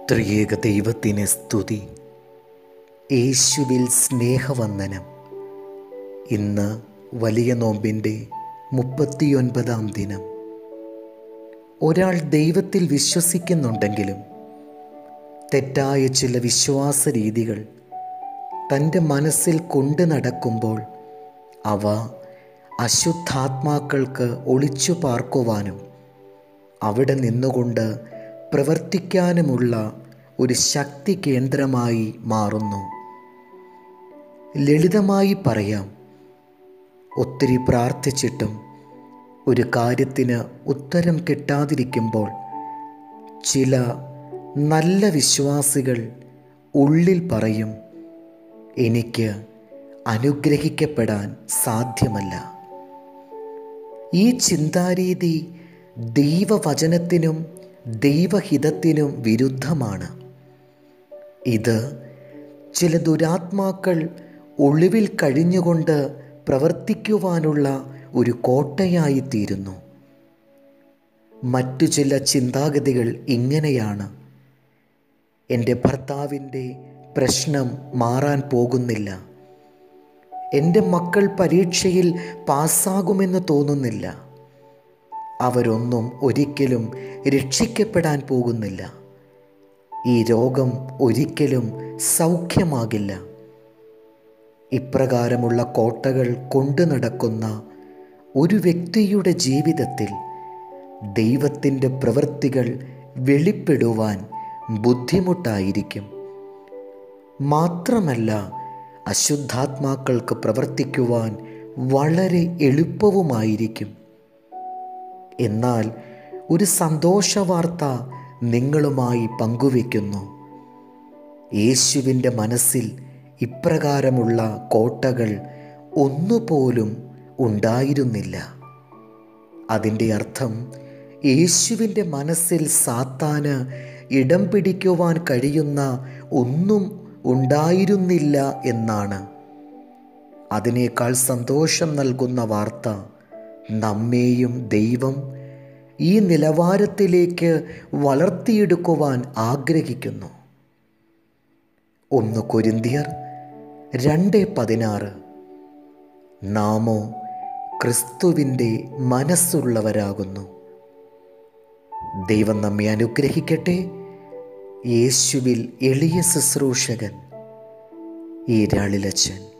ത്രിയേക ദൈവത്തിന് സ്തുതി. യേശുവിൽ സ്നേഹവന്ദനം. ഇന്ന് വലിയ നോമ്പിൻ്റെ 39-ാം ദിനം. ഒരാൾ ദൈവത്തിൽ വിശ്വസിക്കുന്നുണ്ടെങ്കിലും തെറ്റായ ചില വിശ്വാസ രീതികൾ തൻ്റെ മനസ്സിൽ കൊണ്ടു നടക്കുമ്പോൾ അവ അശുദ്ധാത്മാക്കൾക്ക് ഒളിച്ചു പാർക്കുവാനും അവിടെ നിന്നുകൊണ്ട് പ്രവർത്തിക്കാനുമുള്ള ഒരു ശക്തി കേന്ദ്രമായി മാറുന്നു. ലളിതമായി പറയാം, ഒത്തിരി പ്രാർത്ഥിച്ചിട്ടും ഒരു കാര്യത്തിന് ഉത്തരം കിട്ടാതിരിക്കുമ്പോൾ ചില നല്ല വിശ്വാസികൾ ഉള്ളിൽ പറയും, എനിക്ക് അനുഗ്രഹിക്കപ്പെടാൻ സാധ്യമല്ല. ഈ ചിന്താരീതി ദൈവവചനത്തിനും ദൈവഹിതത്തിനും വിരുദ്ധമാണ്. ഇത് ചില ദുരാത്മാക്കൾ ഒളിവിൽ കഴിഞ്ഞുകൊണ്ട് പ്രവർത്തിക്കുവാനുള്ള ഒരു കോട്ടയായിത്തീരുന്നു. മറ്റു ചില ചിന്താഗതികൾ ഇങ്ങനെയാണ്: എൻ്റെ ഭർത്താവിൻ്റെ പ്രശ്നം മാറാൻ പോകുന്നില്ല, എൻ്റെ മക്കൾ പരീക്ഷയിൽ പാസ്സാകുമെന്ന് തോന്നുന്നില്ല, അവരൊന്നും ഒരിക്കലും രക്ഷിക്കപ്പെടാൻ പോകുന്നില്ല, ഈ രോഗം ഒരിക്കലും സൗഖ്യമാകില്ല. ഇപ്രകാരമുള്ള കോട്ടകൾ കൊണ്ടു നടക്കുന്ന ഒരു വ്യക്തിയുടെ ജീവിതത്തിൽ ദൈവത്തിൻ്റെ പ്രവൃത്തികൾ വെളിപ്പെടുവാൻ ബുദ്ധിമുട്ടായിരിക്കും. മാത്രമല്ല, അശുദ്ധാത്മാക്കൾക്ക് പ്രവർത്തിക്കുവാൻ വളരെ എളുപ്പവുമായിരിക്കും. എന്നാൽ ഒരു സന്തോഷവാർത്ത നിങ്ങളുമായി പങ്കുവയ്ക്കുന്നു. യേശുവിൻ്റെ മനസ്സിൽ ഇപ്രകാരമുള്ള കോട്ടകൾ ഒന്നുപോലും ഉണ്ടായിരുന്നില്ല. അതിൻ്റെ അർത്ഥം യേശുവിൻ്റെ മനസ്സിൽ സാത്താന് ഇടം പിടിക്കുവാൻ കഴിയുന്ന ഒന്നും ഉണ്ടായിരുന്നില്ല എന്നാണ്. അതിനേക്കാൾ സന്തോഷം നൽകുന്ന വാർത്ത, നമ്മെയും ദൈവം ഈ നിലവാരത്തിലേക്ക് വളർത്തിയെടുക്കുവാൻ ആഗ്രഹിക്കുന്നു. 1 കൊരിന്ത്യർ 2:16. നാമോ ക്രിസ്തുവിൻ്റെ മനസ്സുള്ളവരാകുന്നു. ദൈവം നമ്മെ അനുഗ്രഹിക്കട്ടെ. യേശുവിൽ എളിയ ശുശ്രൂഷകൻ ഇരാളിലച്ചൻ.